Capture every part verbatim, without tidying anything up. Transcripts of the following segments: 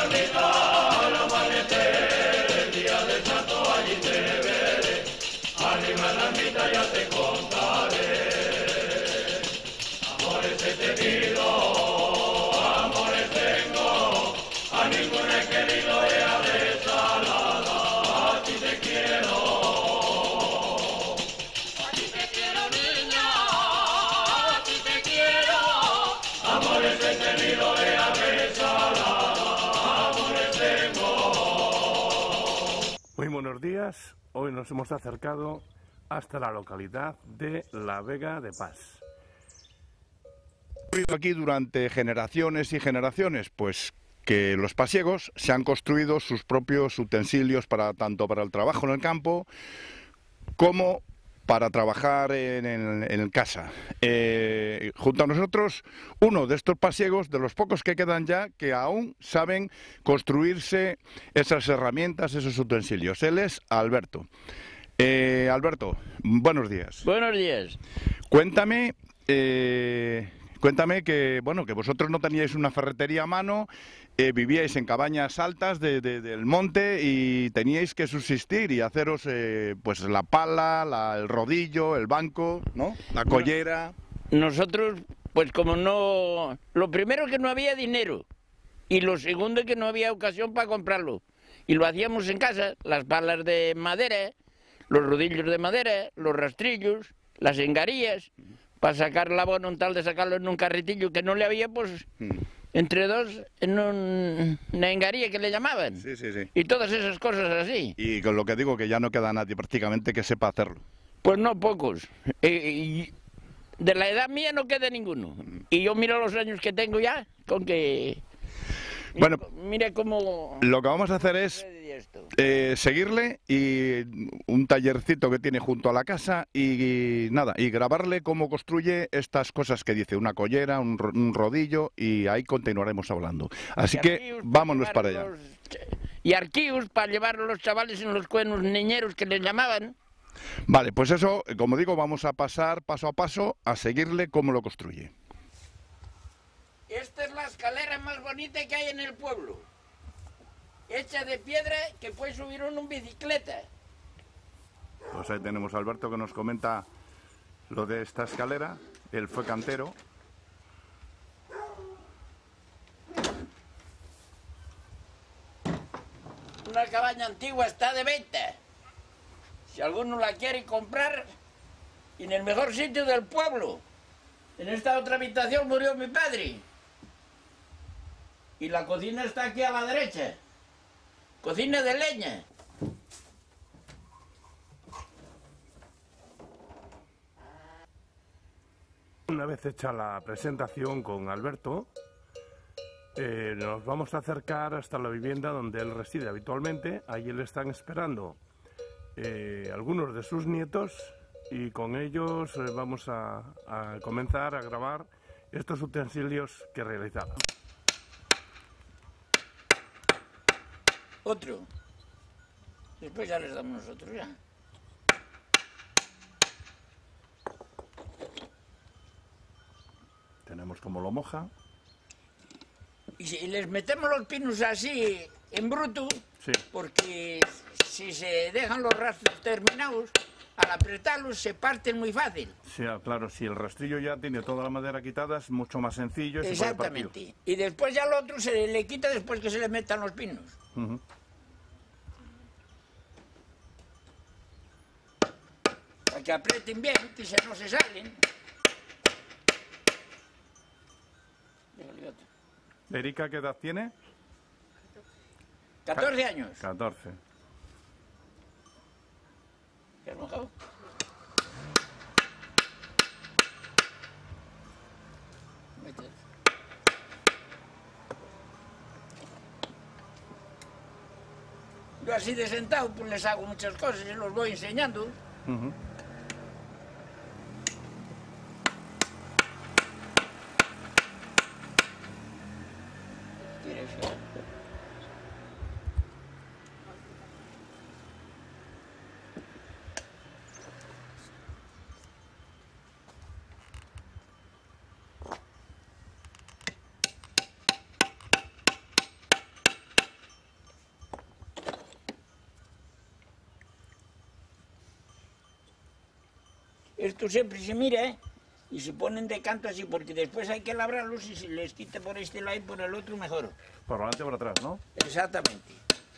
Muy buenos días, hoy nos hemos acercado hasta la localidad de La Vega de Pas. Aquí durante generaciones y generaciones, pues que los pasiegos se han construido sus propios utensilios para tanto para el trabajo en el campo como para trabajar en, en, en casa. Eh, junto a nosotros, uno de estos pasiegos, de los pocos que quedan ya, que aún saben construirse esas herramientas, esos utensilios. Él es Alberto. Eh, Alberto, buenos días. Buenos días. Cuéntame... Eh, Cuéntame que, bueno, que vosotros no teníais una ferretería a mano, eh, vivíais en cabañas altas de, de, del monte y teníais que subsistir y haceros, eh, pues, la pala, la, el rodillo, el banco, ¿no? La collera. Nosotros, pues como no... Lo primero que no había dinero y lo segundo que no había ocasión para comprarlo. Y lo hacíamos en casa, las palas de madera, los rodillos de madera, los rastrillos, las engarías... Para sacar el abono, un tal de sacarlo en un carretillo que no le había, pues, mm. entre dos, en un, una engaría que le llamaban. Sí, sí, sí. Y todas esas cosas así. Y con lo que digo, que ya no queda nadie prácticamente que sepa hacerlo. Pues no, pocos. Eh, y de la edad mía no queda ninguno. Mm. Y yo miro los años que tengo ya, con que... Bueno, mire cómo... Lo que vamos a hacer es eh, seguirle y un tallercito que tiene junto a la casa y, y nada, y grabarle cómo construye estas cosas que dice, una collera, un, un rodillo, y ahí continuaremos hablando. Así que vámonos para allá. Los, y arquíos para llevar a los chavales en los cuernos niñeros que les llamaban. Vale, pues eso, como digo, vamos a pasar paso a paso a seguirle cómo lo construye. Esta es la escalera más bonita que hay en el pueblo. Hecha de piedra que puede subir uno en bicicleta. Pues ahí tenemos a Alberto que nos comenta lo de esta escalera. Él fue cantero. Una cabaña antigua está de venta. Si alguno la quiere comprar, en el mejor sitio del pueblo. En esta otra habitación murió mi padre. Y la cocina está aquí a la derecha. Cocina de leña. Una vez hecha la presentación con Alberto, eh, nos vamos a acercar hasta la vivienda donde él reside habitualmente. Allí le están esperando eh, algunos de sus nietos y con ellos eh, vamos a, a comenzar a grabar estos utensilios que realizaban. Otro. Después ya les damos nosotros ya. Tenemos como lo moja. Y si les metemos los pinos así en bruto, sí. Porque si se dejan los rastros terminados, al apretarlos se parten muy fácil. Sí, claro, si el rastrillo ya tiene toda la madera quitada es mucho más sencillo. Exactamente. Y después ya lo otro se le quita después que se le metan los pinos. Uh-huh. Para que aprieten bien, que se no se salen. ¿Erika qué edad tiene? catorce años. catorce. ¿Qué has mojado? Yo así de sentado pues les hago muchas cosas y los voy enseñando. Uh-huh. Esto siempre se mira, ¿eh? Y se ponen de canto así, porque después hay que labrarlos y se les quita por este lado y por el otro mejor. Por delante y por atrás, ¿no? Exactamente.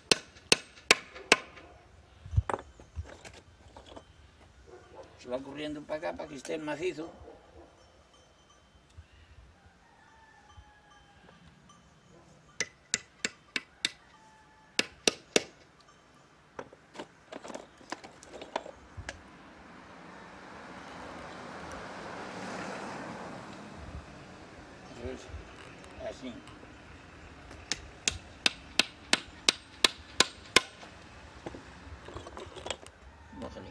Se va corriendo para acá para que esté el macizo. Así. Bájale.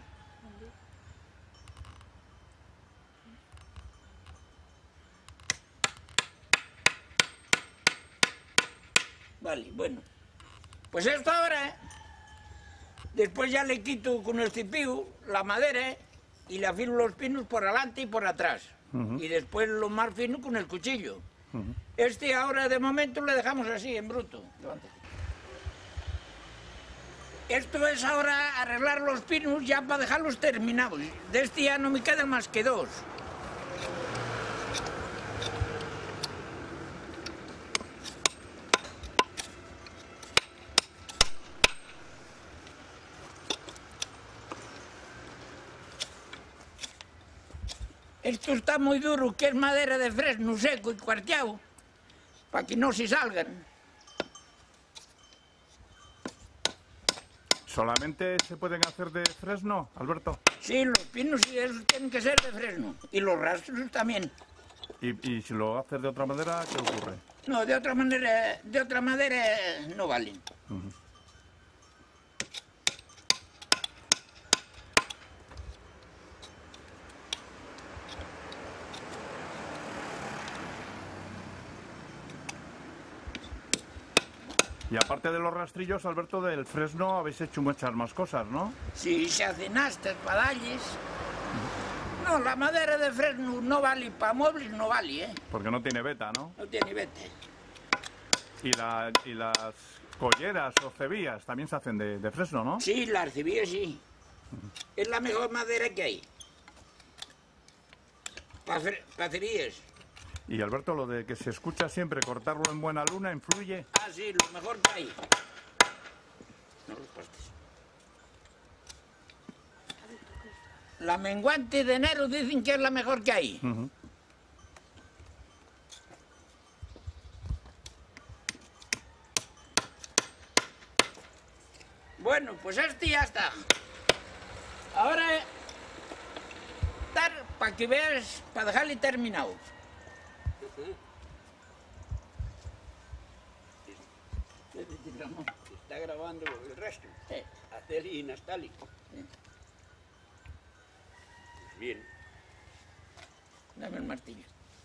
Vale, bueno. Pues esto ahora, ¿eh? Después ya le quito con el cepillo la madera, ¿eh? Y le afilo los pinos por adelante y por atrás. Uh-huh. Y después lo más fino con el cuchillo. Uh-huh. Este ahora de momento le dejamos así, en bruto. Levántate. Esto es ahora arreglar los pinos ya para dejarlos terminados. De este ya no me quedan más que dos. Esto está muy duro, que es madera de fresno seco y cuarteado, para que no se salgan. ¿Solamente se pueden hacer de fresno, Alberto? Sí, los pinos sí, esos tienen que ser de fresno, y los rastros también. ¿Y, y si lo haces de otra madera, qué ocurre? No, de otra manera, de otra madera no valen. Uh-huh. Y aparte de los rastrillos, Alberto, del fresno habéis hecho muchas más cosas, ¿no? Sí, se hacen astas, padalles. No, la madera de fresno no vale, para muebles no vale, ¿eh? Porque no tiene veta, ¿no? No tiene veta. Y, la, y las colleras o cebillas también se hacen de, de fresno, ¿no? Sí, las cebillas sí. Es la mejor madera que hay. Para pa cebillas. Y Alberto, lo de que se escucha siempre cortarlo en buena luna, ¿influye? Ah, sí, lo mejor que hay. No los pastes. La menguante de enero dicen que es la mejor que hay. Uh-huh. Bueno, pues este ya está. Ahora, dar para que veas, para dejarle terminado. Está grabando el resto. Sí. Hacer y Nastali. Sí. Pues bien. Dame el martillo.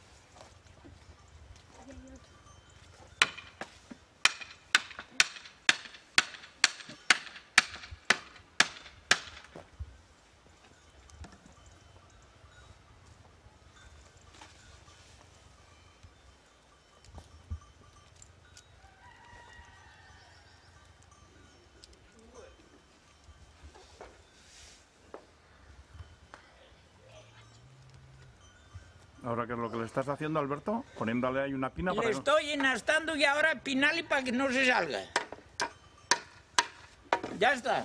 ¿Ahora qué es lo que le estás haciendo, Alberto? Poniéndole ahí una pina Le para... Le estoy enastando y ahora pinale para que no se salga. Ya está.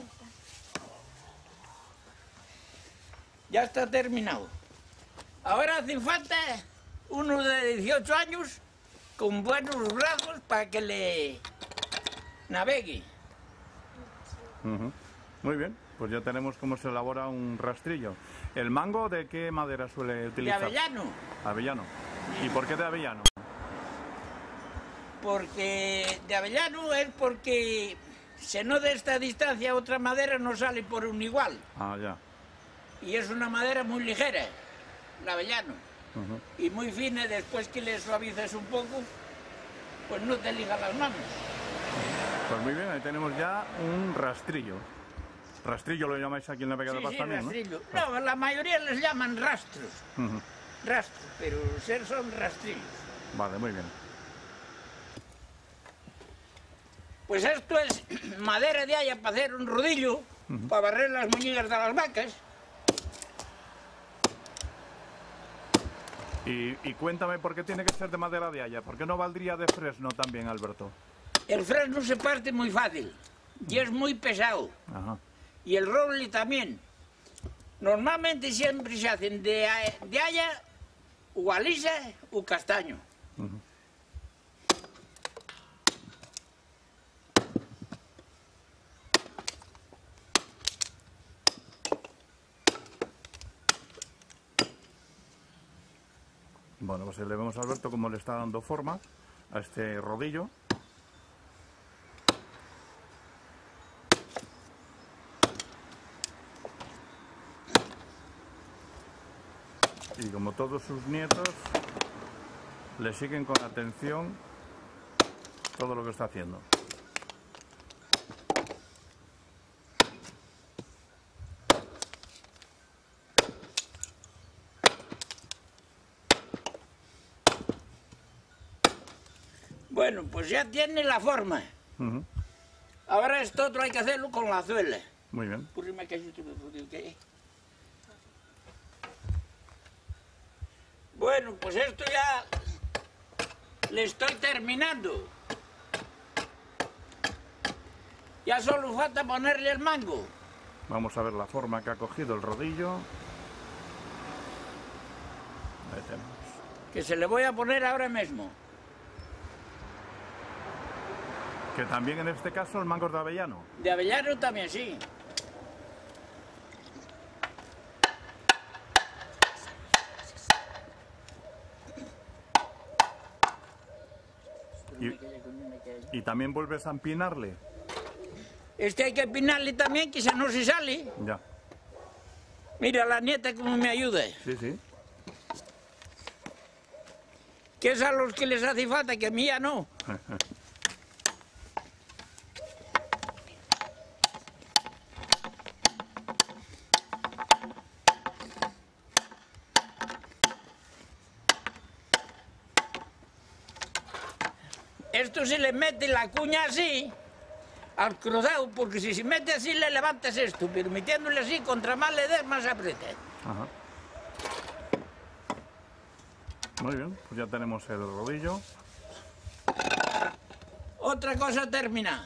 Ya está terminado. Ahora hace falta uno de dieciocho años con buenos brazos para que le navegue. Uh-huh. Muy bien, pues ya tenemos cómo se elabora un rastrillo. ¿El mango de qué madera suele utilizar? De avellano. Avellano. ¿Y por qué de avellano? Porque de avellano es porque si no de esta distancia otra madera no sale por un igual. Ah, ya. Y es una madera muy ligera, el avellano. Uh-huh. Y muy fina, después que le suavizas un poco, pues no te liga las manos. Pues muy bien, ahí tenemos ya un rastrillo. Rastrillo lo llamáis aquí en la Vega sí, de Paz sí, también, rastrillo. ¿no? No, la mayoría les llaman rastros. Uh-huh. Rastros, pero ser son rastrillos. Vale, muy bien. Pues esto es madera de haya para hacer un rodillo, uh-huh. para barrer las muñecas de las vacas. Y, y cuéntame por qué tiene que ser de madera de haya, ¿por qué no valdría de fresno también, Alberto? El fresno se parte muy fácil y es muy pesado. Ajá. Y el roble también. Normalmente siempre se hacen de, de haya, o alisa o castaño. Uh-huh. Bueno, pues le vemos a Alberto cómo le está dando forma a este rodillo. Y como todos sus nietos, le siguen con atención todo lo que está haciendo. Bueno, pues ya tiene la forma. Uh-huh. Ahora esto otro hay que hacerlo con la zuela. Muy bien. Bueno, pues esto ya le estoy terminando. Ya solo falta ponerle el mango. Vamos a ver la forma que ha cogido el rodillo. Ahí tenemos. Que se le voy a poner ahora mismo. Que también en este caso el mango es de avellano. De avellano también, sí. Y, y también vuelves a empinarle. Este hay que empinarle también, que si no se sale. Ya. Mira la nieta cómo me ayuda. Sí, sí. Que es a los que les hace falta, que a mí ya no. Esto se le mete la cuña así, al cruzado, porque si se mete así le levantas esto, pero metiéndole así, contra más le des, más aprieta. Ajá. Muy bien, pues ya tenemos el rodillo. Otra cosa termina.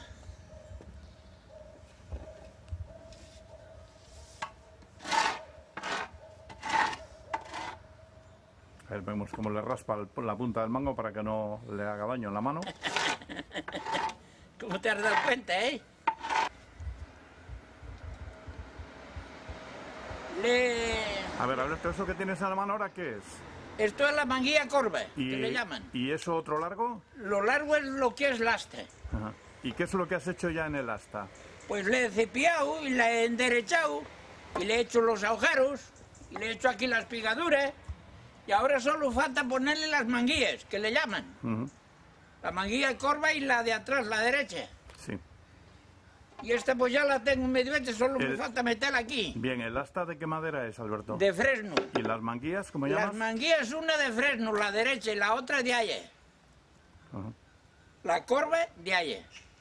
A ver, vemos cómo le raspa el- la punta del mango para que no le haga daño en la mano. ¿Cómo te has dado cuenta, eh? Le... A ver, Alberto, ¿eso que tienes en la mano ahora qué es? Esto es la manguilla corva, Y, que le llaman. ¿Y eso otro largo? Lo largo es lo que es lastra. Ajá. ¿Y qué es lo que has hecho ya en el asta? Pues le he cepiado y le he enderechado y le he hecho los agujeros y le he hecho aquí las pigaduras y ahora solo falta ponerle las manguillas, que le llaman. Uh-huh. La manguilla corva y la de atrás, la derecha. Sí. Y esta pues ya la tengo medio hecha, solo El- me falta meterla aquí. Bien, ¿el asta de qué madera es, Alberto? De fresno. ¿Y las manguillas, cómo Las llamas? manguillas, una de fresno, la derecha, y la otra de haya. Ajá. La corva de haya.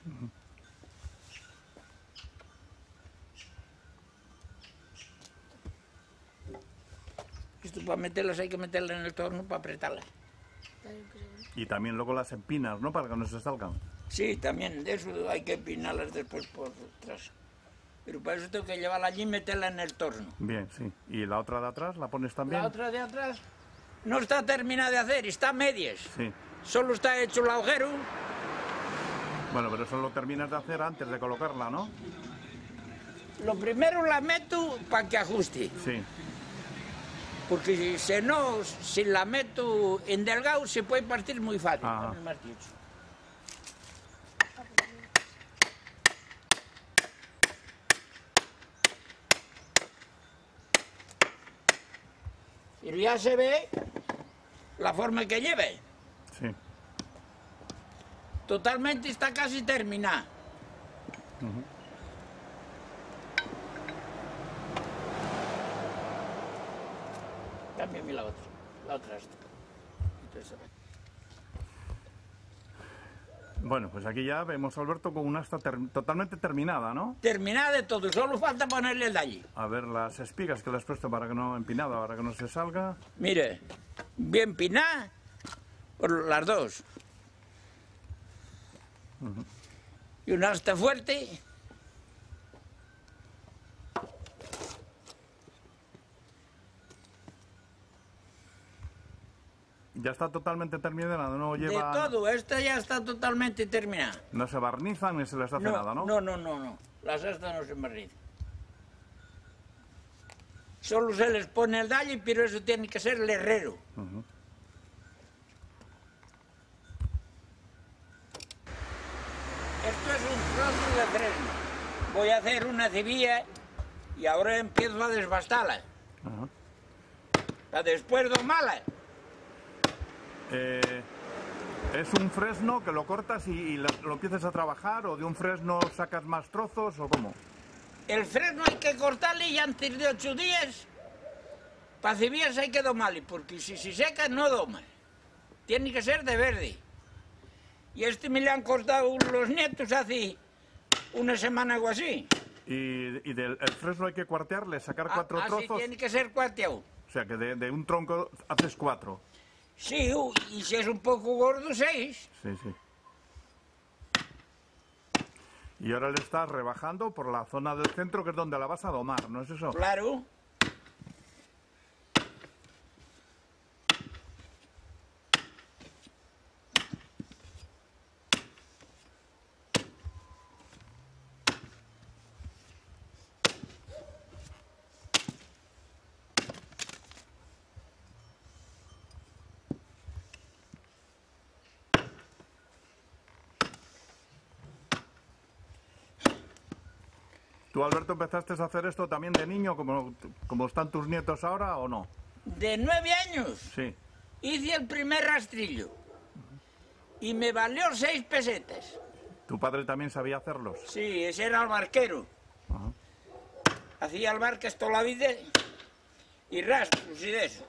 Esto para meterlas hay que meterlas en el torno para apretarlas. Y también luego las empinas, ¿no? Para que no se salgan. Sí, también, de eso hay que empinarlas después por detrás. Pero para eso tengo que llevarla allí y meterla en el torno. Bien, sí. ¿Y la otra de atrás la pones también? La otra de atrás no está terminada de hacer, está a medias. Sí. Solo está hecho el agujero. Bueno, pero eso lo terminas de hacer antes de colocarla, ¿no? Lo primero la meto para que ajuste. Sí. Porque si, si no, si la meto en delgado se puede partir muy fácil. Ajá. Con el martillo. Pero ya se ve la forma que lleve. Sí. Totalmente está casi terminada. Uh-huh. Cámbiame la otra. La otra esta. Entonces, Bueno, pues aquí ya vemos a Alberto con una asta ter totalmente terminada, ¿no? Terminada de todo, solo falta ponerle el dalle. A ver las espigas que le has puesto para que no empinada, para que no se salga. Mire, bien pinada por las dos. Uh-huh. Y una asta fuerte. Ya está totalmente terminada, no lleva... De todo, esta ya está totalmente terminada. No se barnizan ni se les hace no, nada, ¿no? No, no, no, no. Las astas no se barnizan. Solo se les pone el dalle, pero eso tiene que ser el herrero. Uh-huh. Esto es un trozo de fresno. Voy a hacer una cebilla y ahora empiezo a desbastarla. Uh-huh. Para después domarla. Eh, ¿Es un fresno que lo cortas y, y lo, lo empiezas a trabajar o de un fresno sacas más trozos o cómo? El fresno hay que cortarle y antes de ocho días para cebillas hay que domarle, porque si se seca no doma. Tiene que ser de verde. Y este me le han cortado los nietos hace una semana o así. ¿Y, y del el fresno hay que cuartearle, sacar cuatro ah, trozos? Sí, tiene que ser cuarteado. O sea, que de, de un tronco haces cuatro. Sí, y si es un poco gordo, seis. Sí, sí. Y ahora le estás rebajando por la zona del centro, que es donde la vas a domar, ¿no es eso? Claro. ¿Tú, Alberto, empezaste a hacer esto también de niño, como, como están tus nietos ahora, o no? De nueve años. Sí. Hice el primer rastrillo. Y me valió seis pesetas. ¿Tu padre también sabía hacerlos? Sí, ese era el barquero. Ajá. Hacía el barcas toda la vida y rastros y de eso.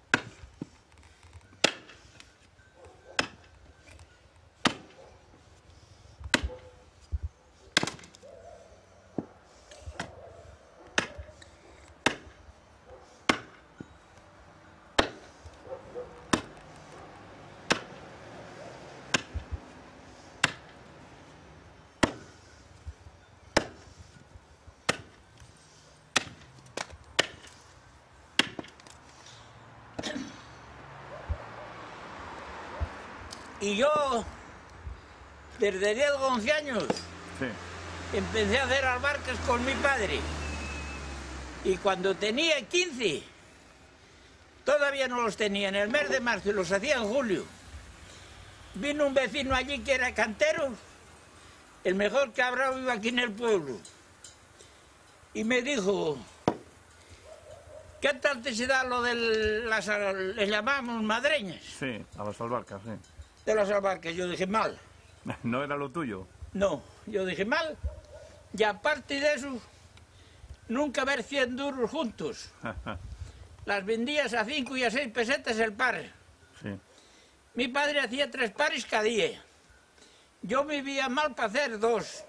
Y yo, desde diez o once años, sí, empecé a hacer albarcas con mi padre. Y cuando tenía quince, todavía no los tenía, en el mes de marzo, y los hacía en julio. Vino un vecino allí que era cantero, el mejor cabrao iba aquí en el pueblo. Y me dijo, ¿qué tal te se da lo de las, les llamamos madreñas? Sí, a las albarcas, sí. De las albarcas, yo dije mal. ¿No era lo tuyo? No, yo dije mal. Y aparte de eso, nunca ver cien duros juntos. Las vendías a cinco y a seis pesetas el par. Sí. Mi padre hacía tres pares cada día. Yo me veía mal para hacer dos.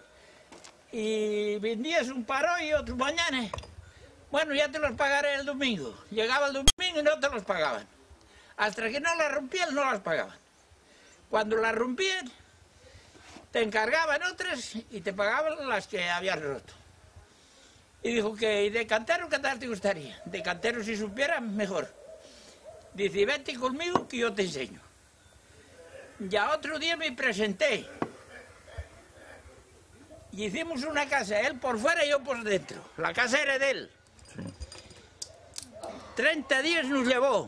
Y vendías un par hoy y otro mañana. Bueno, ya te los pagaré el domingo. Llegaba el domingo y no te los pagaban. Hasta que no las rompían, no las pagaban. Cuando las rompían, te encargaban otras y te pagaban las que habías roto. Y dijo que, ¿y de cantero qué tal te gustaría? De cantero, si supieras, mejor. Dice, vete conmigo que yo te enseño. Ya otro día me presenté. Y hicimos una casa, él por fuera y yo por dentro. La casa era de él. Sí. Treinta días nos llevó.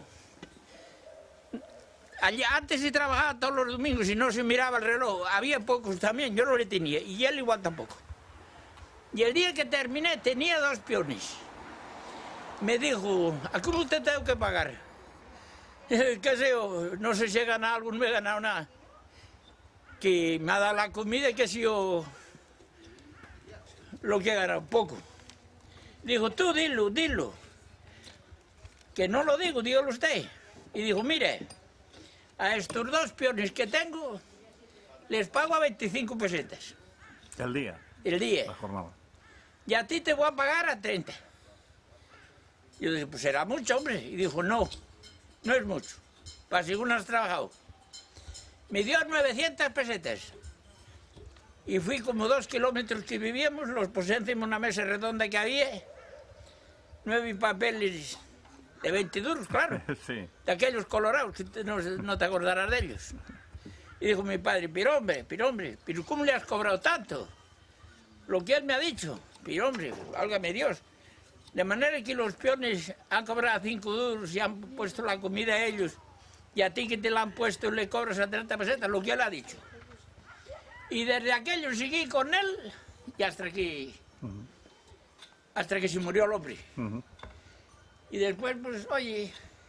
Allí, antes se trabajaba todos los domingos y no se miraba el reloj. Había pocos también, yo no le tenía. Y él igual tampoco. Y el día que terminé tenía dos peones. Me dijo, ¿a cómo te tengo que pagar? ¿Qué sé yo? No sé si he ganado algo, no me he ganado nada. Que me ha dado la comida y que si yo lo que he ganado, poco. Dijo, tú dilo, dilo. Que no lo digo, dígalo usted. Y dijo, mire, a estos dos peones que tengo, les pago a veinticinco pesetas El día, el día. la jornada. Y a ti te voy a pagar a treinta. Yo dije, pues será mucho, hombre. Y dijo, no, no es mucho. Para según has trabajado. Me dio novecientas pesetas. Y fui como dos kilómetros que vivíamos, los puse encima de una mesa redonda que había. Nueve papeles de veinte duros, claro. Sí. De aquellos colorados, que te- no, no te acordarás de ellos. Y dijo mi padre, pero hombre, pero hombre, pero ¿cómo le has cobrado tanto? Lo que él me ha dicho, pero hombre, válgame Dios. De manera que los peones han cobrado cinco duros y han puesto la comida a ellos, y a ti que te la han puesto le cobras a treinta pesetas, lo que él ha dicho. Y desde aquello seguí con él y hasta que, hasta que se murió el hombre. Ujú. Y después, pues, oye,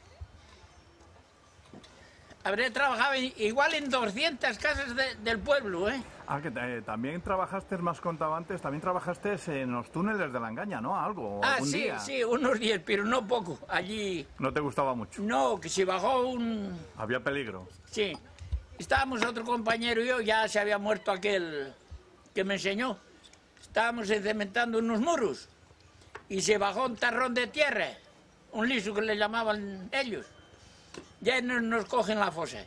habré trabajado i- igual en doscientas casas de- del pueblo, ¿eh? Ah, que eh, también trabajaste, más contaba antes, también trabajaste en los túneles de la Engaña, ¿no? Algo, Ah, algún sí, día. sí, unos días, pero no poco. Allí, No te gustaba mucho. no, que se bajó un... Había peligro. Sí, estábamos otro compañero y yo, ya se había muerto aquel que me enseñó. Estábamos encementando unos muros y se bajó un tarrón de tierra, un liso que le llamaban ellos. Ya nos, nos cogen la fosa.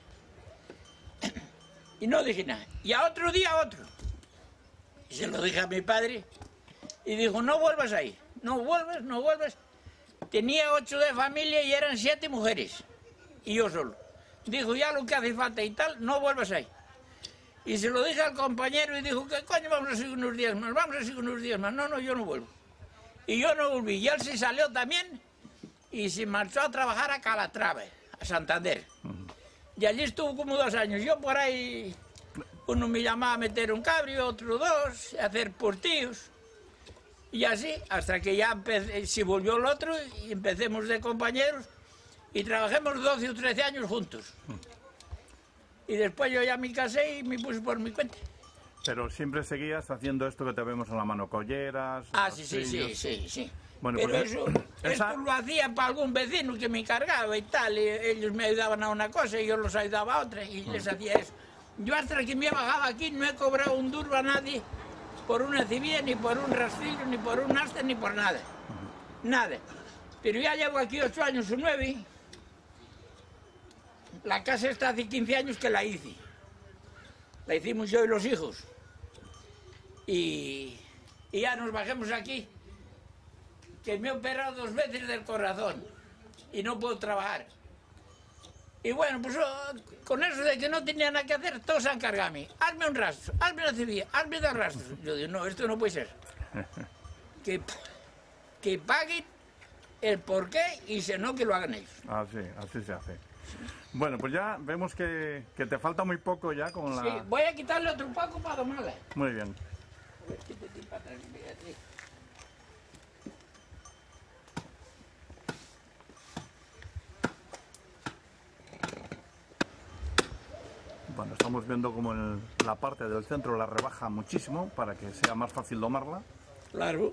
Y no dije nada. Y a otro día otro. Y se lo dije a mi padre y dijo, no vuelvas ahí, no vuelvas, no vuelvas. Tenía ocho de familia y eran siete mujeres y yo solo. Dijo, ya lo que hace falta y tal, no vuelvas ahí. Y se lo dije al compañero y dijo, ¿qué coño vamos a seguir unos días más? Vamos a seguir unos días más. No, no, yo no vuelvo. Y yo no volví. Y él se salió también y se marchó a trabajar a Calatrava, a Santander. Y allí estuvo como dos años. Yo por ahí, uno me llamaba a meter un cabrio, otro dos, a hacer portillos. Y así, hasta que ya empe- se volvió el otro y empecemos de compañeros y trabajemos doce o trece años juntos. Y después yo ya me casé y me puse por mi cuenta. Pero siempre seguías haciendo esto que te vemos en la mano, colleras. Ah, sí, sí, sí, rastrillos. sí, sí. Bueno, Pero pues, eso, esa- esto lo hacía para algún vecino que me encargaba y tal. Y ellos me ayudaban a una cosa y yo los ayudaba a otra y les hacía eso. Yo hasta que me bajaba aquí no he cobrado un duro a nadie por una civil, ni por un rastrillo, ni por un asta, ni por nada. Nada. Pero ya llevo aquí ocho años o nueve. La casa está hace quince años que la hice. La hicimos yo y los hijos. Y, y ya nos bajemos aquí. Que me he operado dos veces del corazón y no puedo trabajar. Y bueno, pues oh, con eso de que no tenía nada que hacer, todos se han encargado a mí. Hazme un rastro, hazme una civil, hazme dos rastros. Yo digo, no, esto no puede ser. Que, que paguen el porqué y si no, que lo hagan ellos. Así, así se hace. Bueno, pues ya vemos que, que te falta muy poco ya con la... Sí, voy a quitarle otro poco para domarla. Muy bien. A ver, quítate para atrás, fíjate. Bueno, estamos viendo como el- la parte del centro la rebaja muchísimo para que sea más fácil domarla. Claro.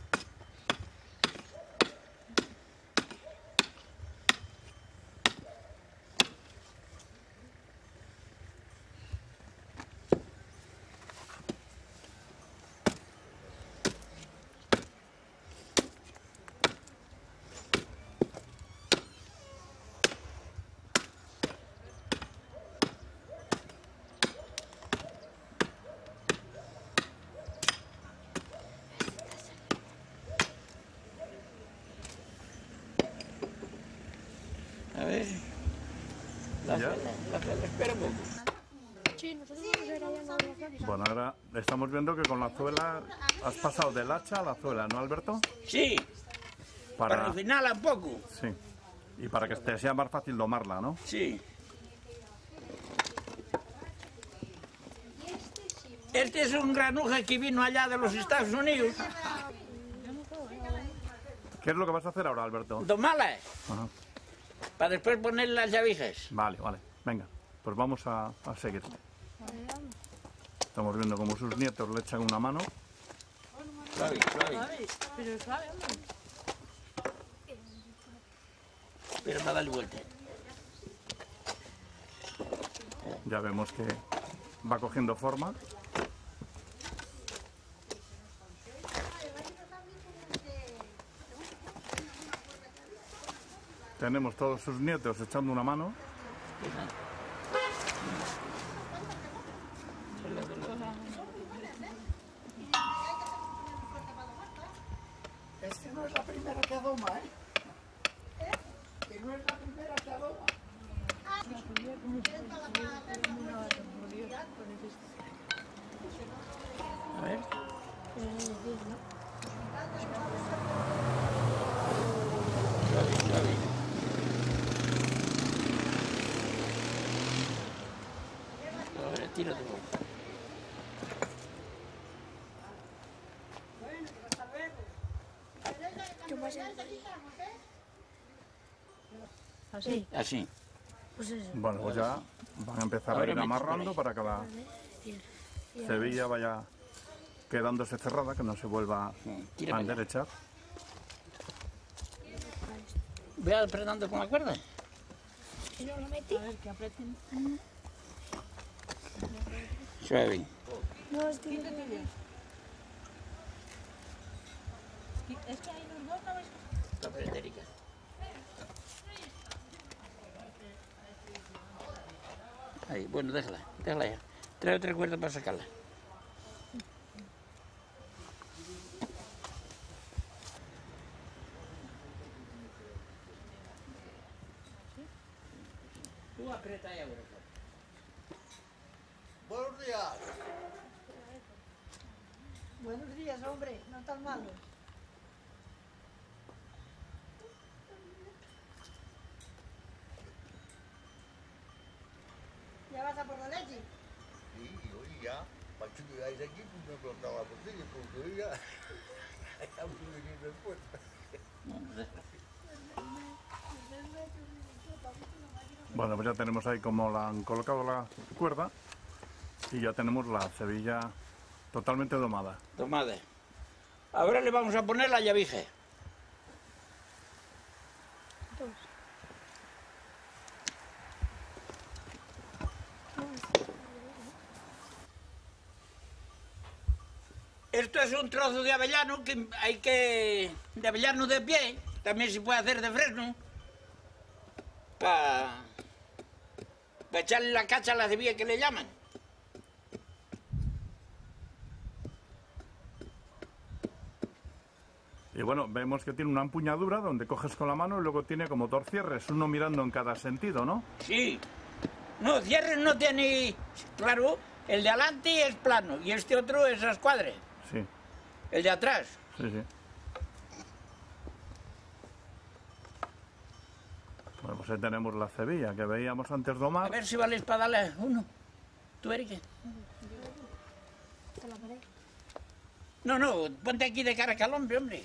A ver. La ¿Ya? fela, la fela, espera un poco. Sí, nosotros vamos a ir allá en la Flores. Bueno, ahora estamos viendo que con la zuela has pasado del hacha a la zuela, ¿no, Alberto? Sí, para Para... refinarla un poco. Sí. Y para que te sea más fácil domarla, ¿no? Sí. Este es un granuja que vino allá de los Estados Unidos. ¿Qué es lo que vas a hacer ahora, Alberto? Domala, Ajá. para después poner las llavijas. Vale, vale. Venga, pues vamos a, a seguir. Estamos viendo como sus nietos le echan una mano. Suave, suave. Pero suave, hombre. Pero para darle vuelta. Ya vemos que va cogiendo forma. Tenemos todos sus nietos echando una mano. Este no es la primera que adoma, ¿eh? Que no es la primera que adoma. A ver. Suave, suave. Ahora tírate un poco. Así. Así. Pues eso. Bueno, pues ya van a empezar a Ahora ir me amarrando echo para que la cebilla vaya quedándose cerrada, que no se vuelva Sí, a tira para allá. enderechar. Ve apretando con la cuerda. Si no lo metí. Suave. No, es que no Aprieta, Erika. Ahí, bueno, déjala, déjala ya. Trae otra cuerda para sacarla. Tú aprieta ahí ahora. Buenos días. Buenos días, hombre, no tan malo. ¿Ya vas a por la leche? Sí, hoy ya. Para que llegáis aquí, pues me plantaba por ti, porque hoy ya. Ya voy a venir después. Bueno, pues ya tenemos ahí como la han colocado la cuerda y ya tenemos la cebilla totalmente domada. Tomada. Ahora le vamos a poner la llavija. Esto es un trozo de avellano que hay que... de avellano de pie, también se puede hacer de fresno, para pa echarle la cacha a la cebilla que le llaman. Y bueno, vemos que tiene una empuñadura donde coges con la mano y luego tiene como dos cierres, uno mirando en cada sentido, ¿no? Sí. No, cierres no tiene... Claro, el de adelante es plano y este otro es a escuadre. Sí, El de atrás. sí, sí. Bueno, pues ahí tenemos la cebilla que veíamos antes A domar. ver si vale para darle uno. ¿Tú, Erika? te la pared. No, no, ponte aquí de cara al hombre, hombre.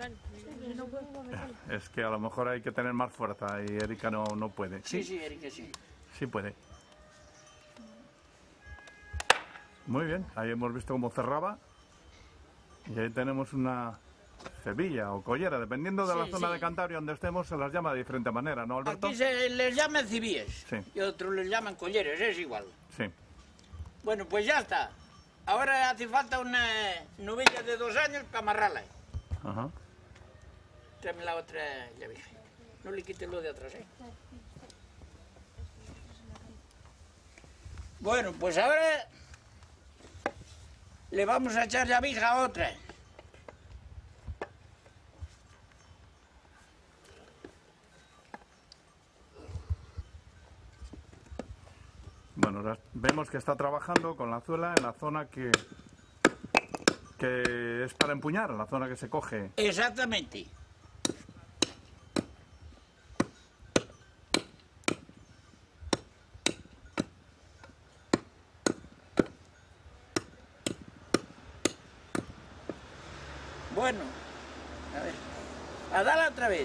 Es que a lo mejor hay que tener más fuerza y Erika no, no puede. Sí, sí, Erika, sí. Sí puede. Muy bien, ahí hemos visto cómo cerraba. Y ahí tenemos una cebilla o collera, dependiendo de la Sí, zona sí. de Cantabria donde estemos, se las llama de diferente manera, ¿no, Alberto? Aquí se les llaman civíes Sí. y otros les llaman colleres, es igual. Sí. Bueno, pues ya está. Ahora hace falta una novilla de dos años para amarrarla. Ajá. Tráeme la otra llavija. No le quites lo de atrás, ¿eh? Bueno, pues ahora le vamos a echar llavija a otra. Bueno, ahora vemos que está trabajando con la zuela en la zona que, que es para empuñar, en la zona que se coge. Exactamente. Bueno, a ver, a darle otra vez.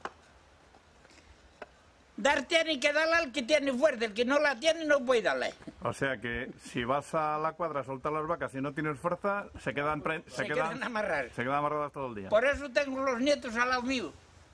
Dar tiene que darle al que tiene fuerza, el que no la tiene no puede darle. O sea que si vas a la cuadra a soltar las vacas y no tienes fuerza, se quedan, pre- Se, se quedan, quedan amarradas. se quedan amarradas todo el día. Por eso tengo los nietos al lado mío.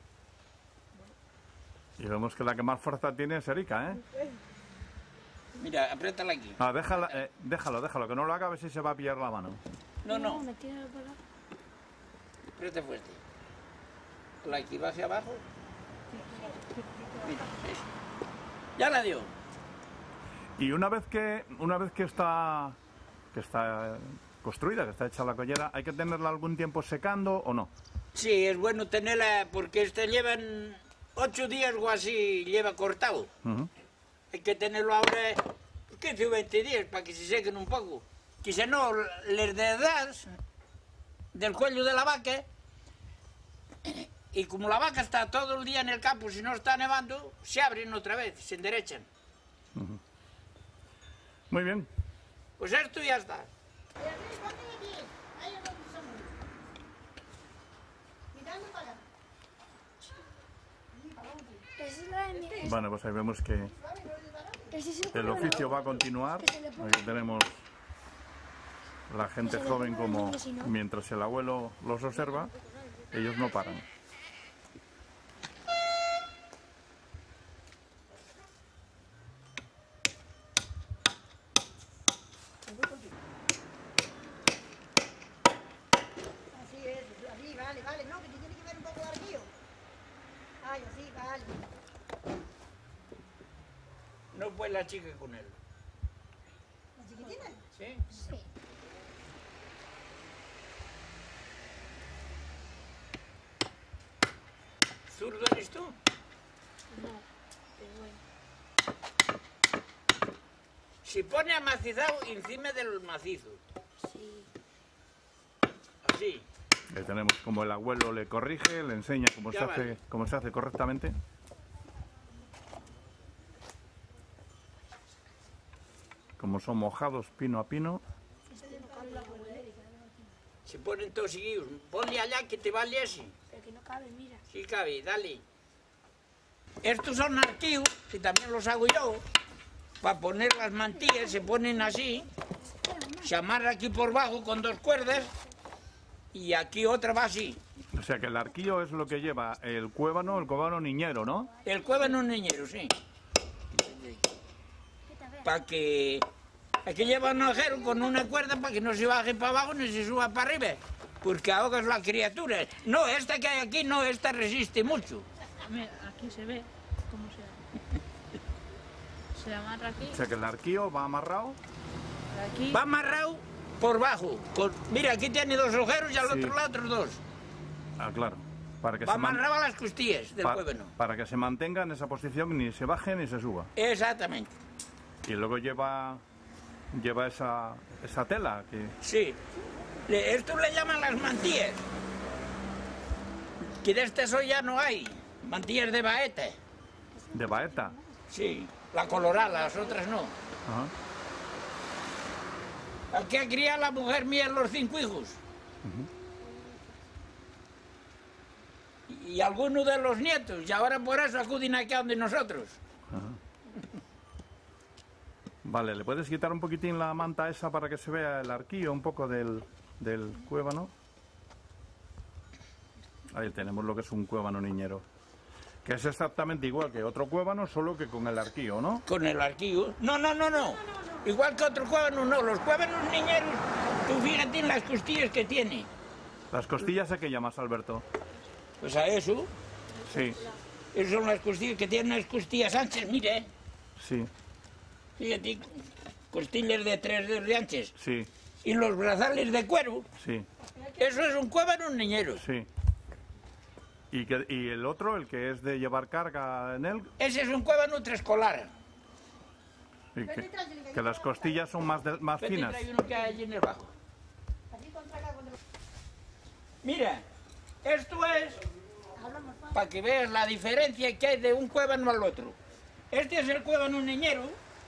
Y vemos que la que más fuerza tiene es Erika, ¿eh? Mira, apriétala aquí. Ah, déjala, eh, déjalo, déjalo, que no lo haga a ver si se va a pillar la mano. No, no, me tira la palabra. aprieta fuerte. La aquí va hacia abajo. Mira, eso. Ya la dio. Y una vez que una vez que está que está construida, que está hecha la collera, ¿hay que tenerla algún tiempo secando o no? Sí, es bueno tenerla porque este llevan ocho días o así, lleva cortado. Ujú. Hay que tenerlo ahora quince o veinte días para que se sequen un poco. Que si no, les das del cuello de la vaca y como la vaca está todo el día en el campo, si no está nevando, se abren otra vez, se enderechan. Muy bien. Pues esto ya está. Beatriz, ponte de pie. Ahí es donde somos. Mirando para allá. Esa es la de mi... Bueno, pues ahí vemos que Ese es el el cuerno. oficio va a continuar. Aquí tenemos la gente joven como mientras el abuelo los observa, ellos no paran. Así es, así, vale, vale. No, que te tiene que ver un poco de arquillo. Ay, así, vale. No fue la chica con él. ¿La chiquitina? ¿Sí? Sí. ¿Zurdo eres tú? No, pero bueno. Se pone amacizado encima del macizo. Sí. Así. Ahí tenemos como el abuelo le corrige, le enseña cómo Ya se vale. hace, cómo se hace correctamente. Como son mojados pino a pino. Se ponen todos seguidos. Ponle allá que te vale así. Pero que no cabe, mira. Sí cabe, dale. Estos son arquillos, que también los hago yo. Para poner las mantillas, se ponen así. Se amarra aquí por bajo con dos cuerdas. Y aquí otra va así. O sea que el arquillo es lo que lleva el cuébano, el cuébano niñero, ¿no? El cuébano un niñero, sí. Para que... Aquí lleva un agujero con una cuerda para que no se baje para abajo ni se suba para arriba. Porque ahogas la criatura. No, esta que hay aquí no, esta resiste mucho. Mira, aquí se ve cómo se se amarra aquí, O sea que el arquillo va amarrado. aquí. Va amarrado por bajo. Con- Mira, aquí tiene dos agujeros y al Sí. otro lado otros dos. Ah, claro. Para que, Va se man- amarrado a las costillas del pa- cuébano. para que se mantenga en esa posición, ni se baje ni se suba. Exactamente. Y luego lleva lleva esa, esa tela que Sí. Le- Esto le llaman las mantillas. Que de este hoy ya no hay. Mantillas de baeta. de baeta. Sí. La colorada, las otras no. Ajá. Aquí ha criado la mujer mía los cinco hijos. Y, y algunos de los nietos. Y ahora por eso acuden aquí a donde nosotros. Vale, ¿le puedes quitar un poquitín la manta esa para que se vea el arquillo un poco del, del cuébano? Ahí tenemos lo que es un cuébano niñero. Que es exactamente igual que otro cuébano, solo que con el arquillo, ¿no? Con el arquillo. No, no, no, no. Igual que otro cuébano, no. Los cuébanos niñeros, tú fíjate en las costillas que tiene. ¿Las costillas a qué llamas, Alberto? Pues a eso. Sí, Esas son las costillas que tienen las costillas anchas, mire. sí, Fíjate, costillas de tres dedos de anchas. sí, Y los brazales de cuero. sí, Eso es un cuébano niñero. sí. ¿Y, que, y el otro, el que es de llevar carga en él? Ese es un cuébano trescolar. Y que, que las costillas son más, de- más Vete y finas. trae uno que hay allí en el bajo. Mira, esto es para que veas la diferencia que hay de un cuébano al otro. Este es el cuébano niñero,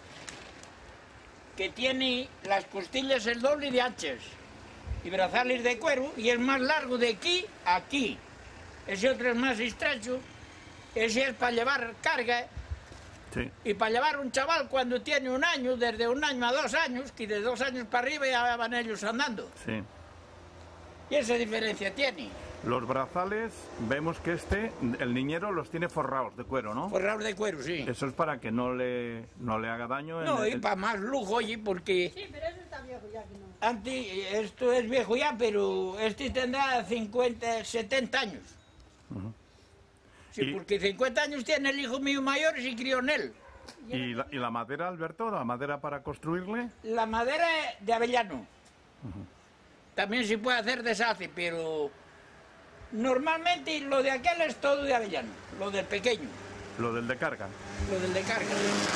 que tiene las costillas el doble de anchas y brazales de cuero, y es más largo de aquí a aquí. Ese otro es más estrecho, ese es para llevar carga Sí. Y para llevar un chaval cuando tiene un año, desde un año a dos años, que de dos años para arriba ya van ellos andando. Sí. Y esa diferencia tiene. Los brazales, vemos que este, el niñero, los tiene forrados de cuero, ¿no? Forrados de cuero, sí. Eso es para que no le, no le haga daño. No, en y el- para más lujo, oye, porque Sí, pero eso está viejo ya que no. antes, esto es viejo ya, pero este tendrá cincuenta, setenta años. Sí, Y- porque cincuenta años tiene el hijo mío mayor y se crió en él. ¿Y la, y la madera, Alberto? ¿La madera para construirle? La madera de avellano. También se puede hacer deshace, pero normalmente lo de aquel es todo de avellano, lo del pequeño, Lo del de carga. lo del de carga.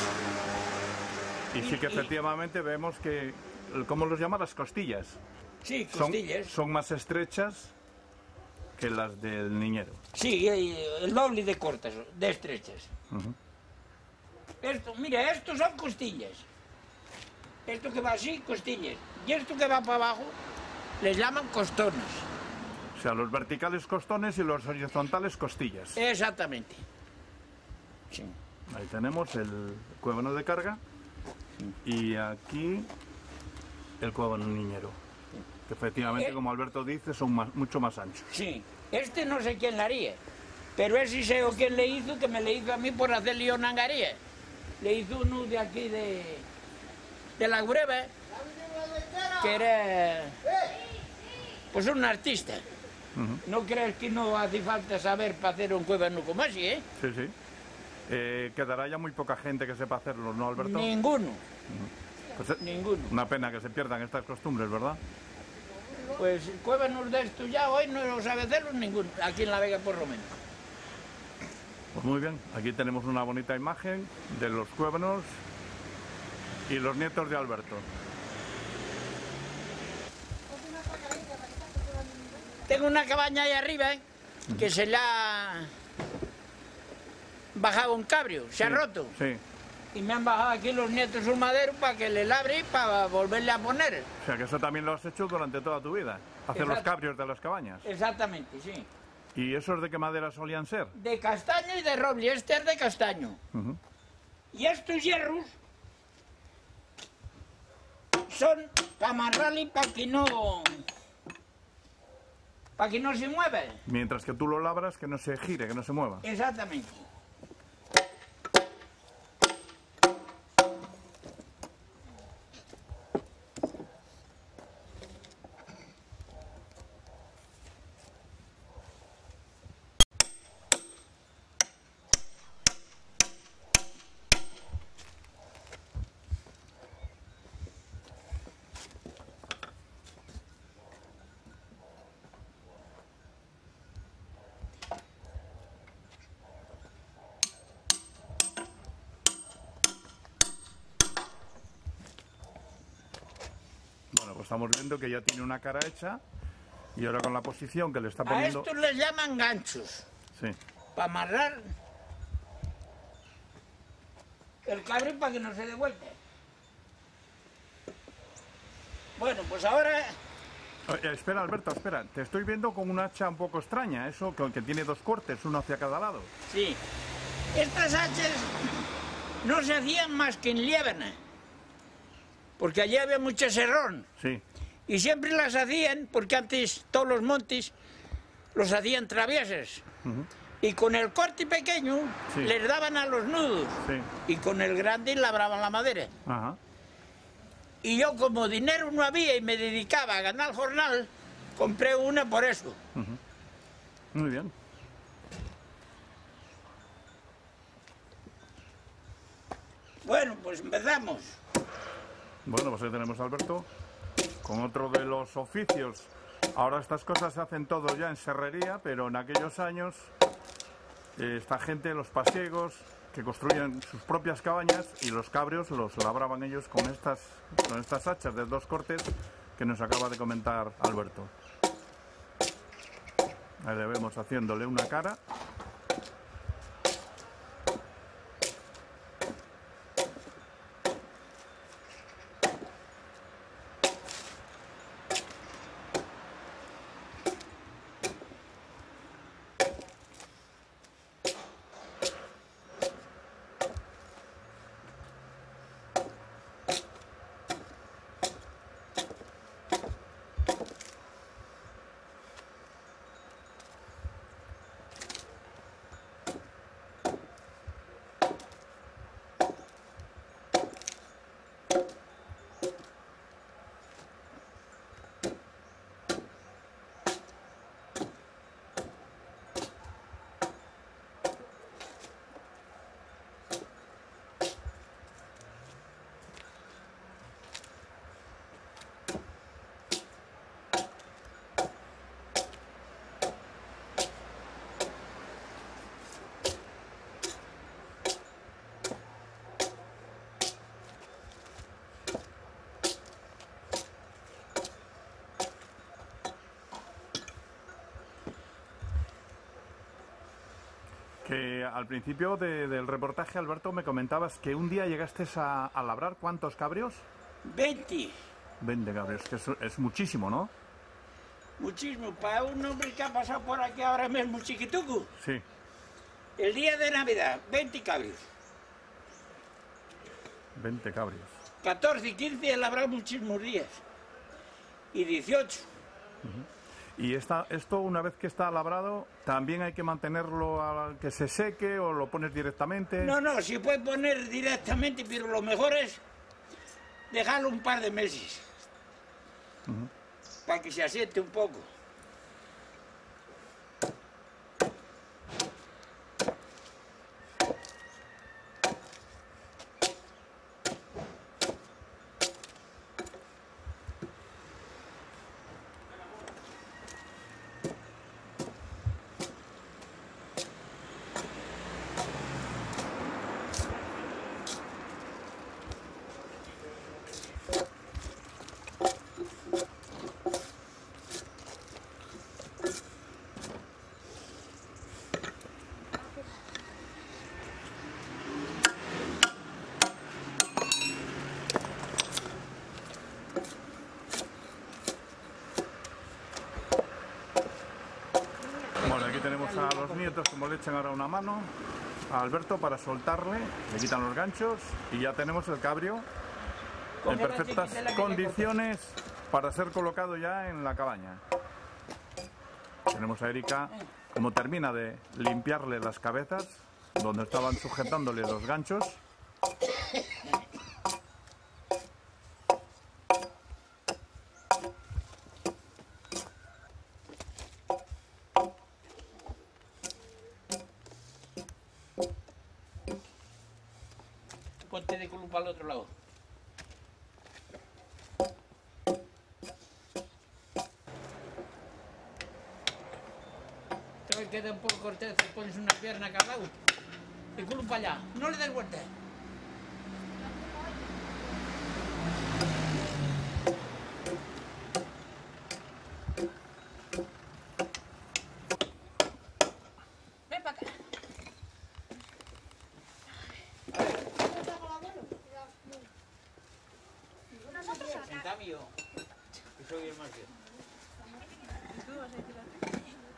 Y sí que Y- efectivamente vemos que, ¿cómo los llama? Las costillas. Sí, Son, costillas. son más estrechas que las del niñero. Sí, el, el doble de cortas, de estrechas. Esto, mira, estos son costillas. Esto que va así, costillas. Y esto que va para abajo, les llaman costones. O sea, los verticales costones y los horizontales costillas. Exactamente. Sí. Ahí tenemos el cuévano de carga y aquí el cuévano niñero. Que efectivamente, Eh. como Alberto dice, son más- mucho más anchos. Sí, este no sé quién la haría, pero ese sé o quién le hizo, que me le hizo a mí por hacerle yo nangaría. Le hizo uno de aquí de, de la Gureba, que era pues un artista. No crees que no hace falta saber para hacer un cuévano como así, ¿eh? Sí, sí. Eh, quedará ya muy poca gente que sepa hacerlo, ¿no, Alberto? Ninguno, Pues, eh, ninguno. una pena que se pierdan estas costumbres, ¿verdad? Pues cuévanos de estos ya hoy no lo sabe hacerlos ninguno, aquí en La Vega por lo menos. Pues muy bien, aquí tenemos una bonita imagen de los cuévanos y los nietos de Alberto. Tengo una cabaña ahí arriba, ¿eh? Que se le ha bajado un cabrio, se ha Sí, roto. Sí, Y me han bajado aquí los nietos un madero para que le labre y para volverle a poner. o sea que eso también lo has hecho durante toda tu vida, hacer los Exacto. cabrios de las cabañas. Exactamente, sí. ¿Y esos de qué madera solían ser? De castaño y de roble, este es de castaño. Ujú. Y estos hierros son para amarrarle y para que no... para que no se mueva. Mientras que tú lo labras, que no se gire, que no se mueva. Exactamente. Bueno, pues estamos viendo que ya tiene una cara hecha y ahora con la posición que le está A poniendo... estos les llaman ganchos, Sí. para amarrar el cabrio para que no se dé vuelta. Bueno, pues ahora... Oye, espera, Alberto, espera. Te estoy viendo con un hacha un poco extraña, eso que, que tiene dos cortes, uno hacia cada lado. Sí. Estas hachas no se hacían más que en Liébana, porque allí había mucho serrón. Sí. Y siempre las hacían, porque antes todos los montes los hacían traviesas. Y con el corte pequeño Sí. les daban a los nudos. Sí. Y con el grande labraban la madera. Ajá. Y yo, como dinero no había y me dedicaba a ganar jornal, compré una por eso. Muy bien. Bueno, pues empezamos. Bueno, pues ahí tenemos a Alberto con otro de los oficios. Ahora estas cosas se hacen todo ya en serrería, pero en aquellos años eh, esta gente, los pasiegos, que construían sus propias cabañas y los cabrios los labraban ellos con estas, con estas hachas de dos cortes que nos acaba de comentar Alberto. Ahí le vemos haciéndole una cara. Que al principio de- del reportaje, Alberto, me comentabas que un día llegaste a, a labrar ¿cuántos cabrios? veinte. veinte cabrios, que es, es muchísimo, ¿no? Muchísimo. Para un hombre que ha pasado por aquí ahora mismo chiquituco. Sí. El día de Navidad, veinte cabrios. veinte cabrios. catorce y quince he labrado muchísimos días. Y dieciocho. Y esta, esto, una vez que está labrado, ¿también hay que mantenerlo a que se seque o lo pones directamente? No, no, se puede poner directamente, pero lo mejor es dejarlo un par de meses. Para que se asiente un poco. Bueno, aquí tenemos a los nietos como le echan ahora una mano a Alberto para soltarle, le quitan los ganchos y ya tenemos el cabrio en perfectas condiciones para ser colocado ya en la cabaña. Tenemos a Erika como termina de limpiarle las cabezas donde estaban sujetándole los ganchos. Ponte de culo para el otro lado. Te queda un poco corteza, pones una pierna a cada lado. De culo para allá. No le des vuelta. Ven para acá. Sentame yo, que soy el más viejo. Tú vas a decir la...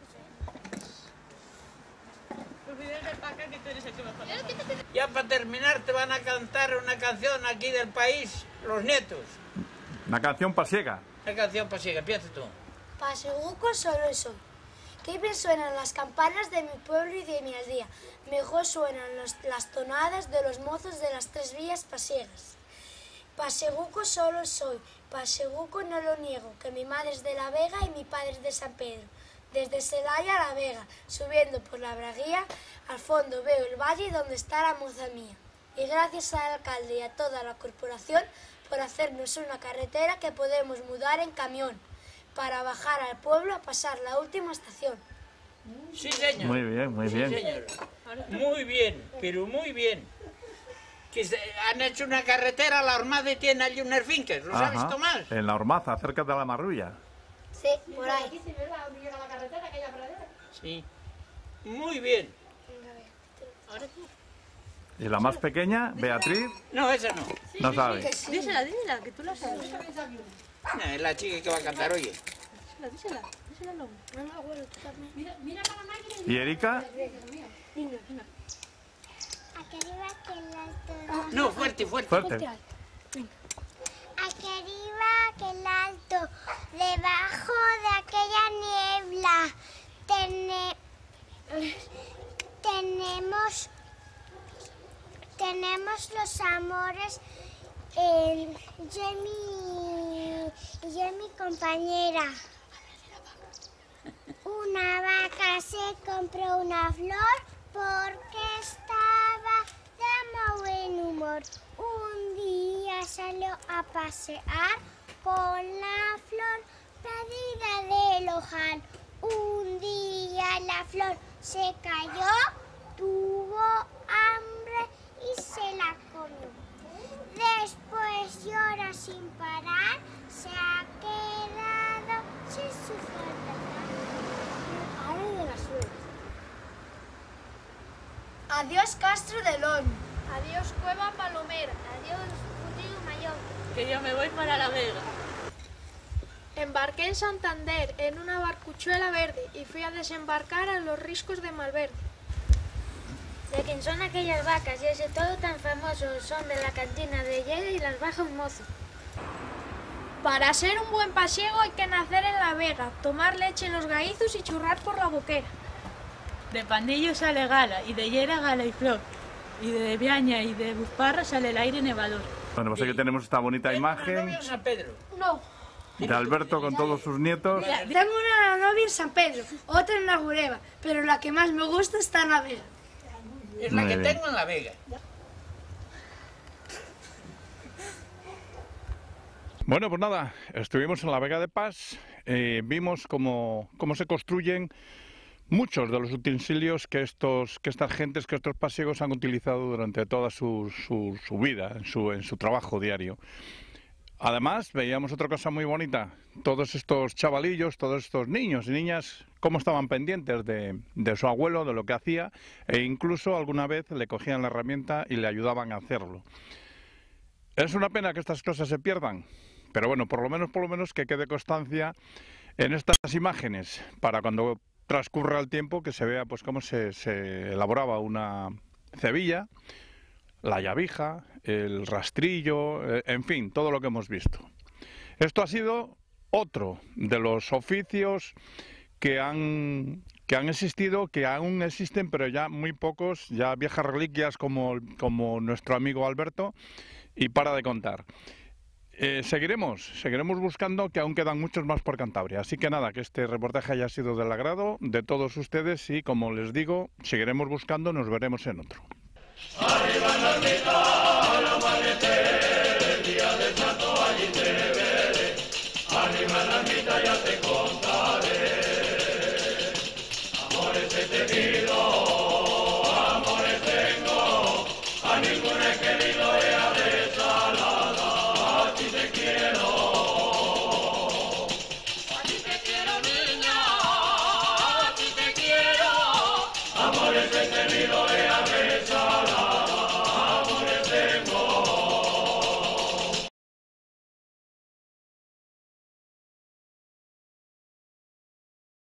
Pues de para acá que tú eres el que va a hablar. Ya para terminar te van a cantar una canción aquí del país, los nietos. Una canción pasiega. Una canción pasiega, empieza tú. Paseguco solo soy. Qué bien suenan las campanas de mi pueblo y de mi aldea. Mejor suenan los- las tonadas de los mozos de las tres vías pasiegas. Paseguco solo soy. Paseguco no lo niego, que mi madre es de La Vega y mi padre es de San Pedro. Desde Celaya a La Vega, subiendo por la Braguía, al fondo veo el valle donde está la moza mía. Y gracias al alcalde y a toda la corporación por hacernos una carretera que podemos mudar en camión para bajar al pueblo a pasar la última estación. Sí, señor. Muy bien, muy Sí, bien. señor. Muy bien, pero muy bien. Que se- han hecho una carretera, la Armada y tiene allí unas fincas, ¿lo sabes, Ajá. Tomás? En la Ormaza, cerca de la Marrulla. Sí, por ahí. Aquí sí, ¿verdad? ¿Dónde llega la carretera, aquella pradera? Sí. Muy bien. Y la más pequeña, Beatriz, No, esa no. no sabe. Dísela, dísela, que tú la sabes. No, es la chica que va a cantar, oye. Dísela, dísela. Dísela luego. Mamá, abuelo, tú también. Mira, mira para la máquina ¿Y Erika? Venga, venga. Aquí arriba que el alto. No, fuerte, fuerte. Fuerte. Aquí arriba que el alto. Debajo de aquella niebla. Tene- tenemos. Tenemos los amores. El, yo y mi, yo y mi compañera. Una vaca se compró una flor porque estaba de muy buen humor. Un día salió a pasear con la flor perdida del ojal. Un día la flor se cayó, tuvo hambre y se la comió. Después llora sin parar, se ha quedado sin su flor. Ahora de la suerte. Adiós Castro de Lón. Adiós Cueva Palomera. Adiós Putillo Mayor. Que yo me voy para La Vega. Embarqué en Santander en una barcuchuela verde y fui a desembarcar a los riscos de Malverde. De quién son aquellas vacas y ese todo tan famoso son de la cantina de Lleida y las baja un mozo. Para ser un buen pasiego hay que nacer en La Vega, tomar leche en los gaizos y churrar por la boquera. De Pandillo sale Gala, y de Llera Gala y Flor, y de Viaña y de Buzparra sale el aire nevador. Bueno, pues aquí tenemos esta bonita imagen ¿No San Pedro? No. de Alberto con todos sus nietos. Mira, tengo una novia en San Pedro, otra en La Jureva, pero la que más me gusta está en La Vega. Es la Muy que bien. tengo en La Vega. Bueno, pues nada, estuvimos en la Vega de Pas, eh, vimos cómo, cómo se construyen muchos de los utensilios que estos, que estas gentes, que estos pasiegos han utilizado durante toda su, su, su vida, en su, en su trabajo diario. Además, veíamos otra cosa muy bonita, todos estos chavalillos, todos estos niños y niñas, cómo estaban pendientes de, de su abuelo, de lo que hacía, e incluso alguna vez le cogían la herramienta y le ayudaban a hacerlo. Es una pena que estas cosas se pierdan, pero bueno, por lo menos, por lo menos que quede constancia en estas imágenes, para cuando transcurra el tiempo que se vea pues cómo se, se elaboraba una cebilla, la llavija, el rastrillo, en fin, todo lo que hemos visto. Esto ha sido otro de los oficios que han, que han existido, que aún existen, pero ya muy pocos, ya viejas reliquias como, como nuestro amigo Alberto, y para de contar. Eh, seguiremos, seguiremos buscando, que aún quedan muchos más por Cantabria. Así que nada, que este reportaje haya sido del agrado de todos ustedes y, como les digo, seguiremos buscando, nos veremos en otro. Arriba en la ermita, al amanecer, el día del santo allí te veré. Arriba en la ermita ya te contaré. Amores he tenido, amores tengo, a ninguno he querido ella desalada. A ti te quiero, a ti te quiero niña, a ti te quiero. Amores he tenido ella